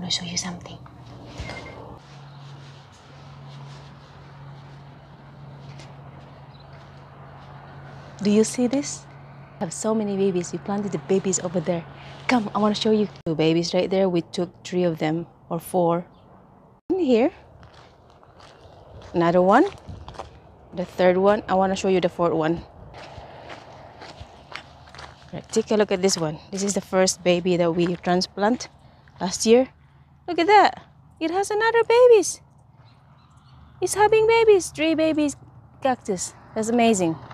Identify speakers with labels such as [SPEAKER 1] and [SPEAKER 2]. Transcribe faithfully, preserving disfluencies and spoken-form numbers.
[SPEAKER 1] want to show you something. Do you see this? I have so many babies. We planted the babies over there. Come, I want to show you. Two babies right there. We took three of them, or four. In here. Another one. The third one. I want to show you the fourth one. Right, take a look at this one. This is the first baby that we transplant last year. Look at that. It has another babies. It's having babies. Three babies cactus. That's amazing.